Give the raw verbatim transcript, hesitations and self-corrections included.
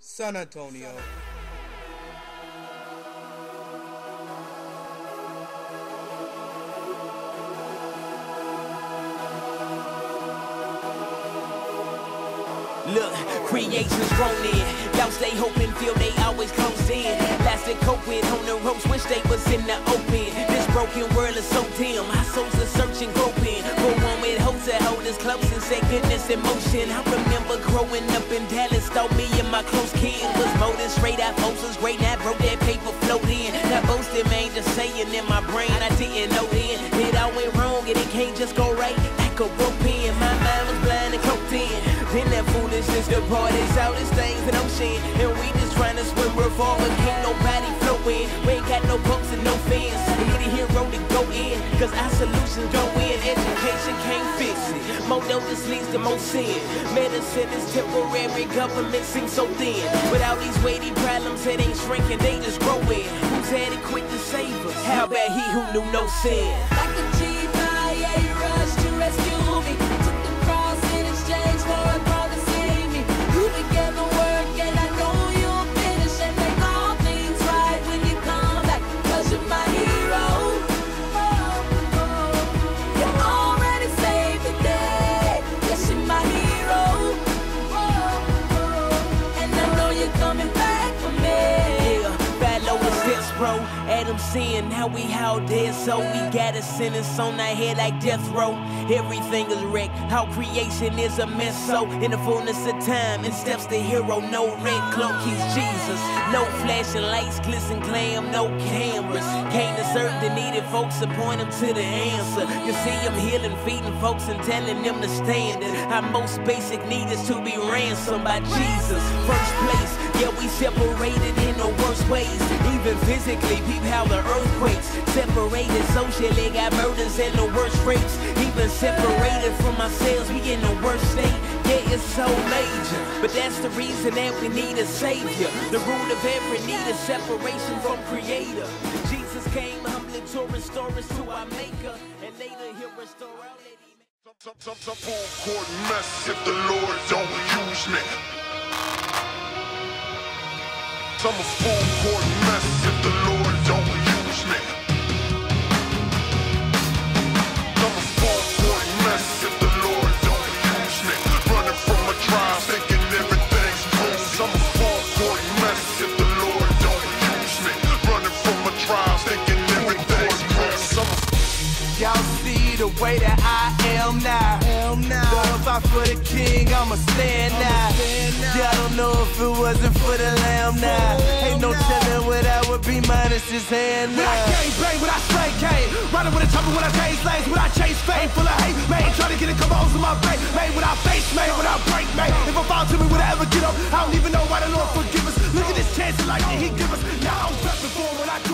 San Antonio. Look, creation's grown in. Y'all stay hoping, feel they always close in. Plastic coat with on the ropes, wish they was in the open. This broken world is so dim, our souls are searching, groping. Go on with hope to hold us close and say goodness in motion. I remember growing up in Dallas, thought me and my close kin was molding straight out. Folks was great, now broke that paper float in. That boasting man just saying in my brain, I didn't know then. It all went wrong and it can't just go right. Like a rope in, my mind was blind and cloaked in. Then that foolishness, the party's out, it's things in ocean. And we just trying to swim real far, but can't nobody flow in. We ain't got no boats and no fans. We need a hero to go in, cause our solutions go in. Education can't fix it. More notice leads to more sin. Medicine is temporary, government seems so thin. Without these weighty problems, it ain't shrinking, they just growing. Who's had it quick to save us? How about he who knew no sin? Like a G I A rush to rescue me. Took the cross in exchange for a call to save me. You began the work and I know you'll finish and make all things right when you come back. Cause you're my hero. Oh, oh. You already saved the day. Yes, you're my hero. Oh, oh. And I know you're coming back for me. Yeah, follow the steps, bro. Adam sin, now we all dead, so we got a sentence on our head like death row. Everything is wrecked, how creation is a mess. So in the fullness of time, in steps the hero, no red cloak, he's Jesus. No flashing lights, glisten glam, no cameras. Came to serve the needed folks and point them to the answer. You see him healing, feeding folks and telling them to stand it. Our most basic need is to be ransomed by Jesus. First place, yeah, we separated in the worst ways. Even physically, peep how the earthquakes. Separated socially, got murders and the worst rapes. Even separated from ourselves, we in the worst state. Yeah, it's so major, but that's the reason that we need a savior. The root of every need is separation from creator. Jesus came humbly to restore us to our maker, and later he'll restore all that he made. Some, some, some full court mess if the Lord don't use me. I'm a full court mess if the Lord don't use me. I'm a full court mess if the Lord don't use me. Running from a trial, thinking everything's cool. I'm a full court mess if the Lord don't use me. Running from a trial, thinking everything's cool. Y'all see the way that I am now. Love out for the king, I'ma stand now. Yeah, I don't know if it wasn't for the lamb now. Ain't no telling what I would be minus his hand now. When I gang bang, when I spray cane, riding with a chopper, when I chase lanes, when I chase fame, full of hate, man, trying to get a couple holes in my brain, made without face, made without break, made. If I fall to me, would I ever get up? I don't even know why the Lord forgive us. Look at this chance of life that he give us. Now I'm prepping for when I do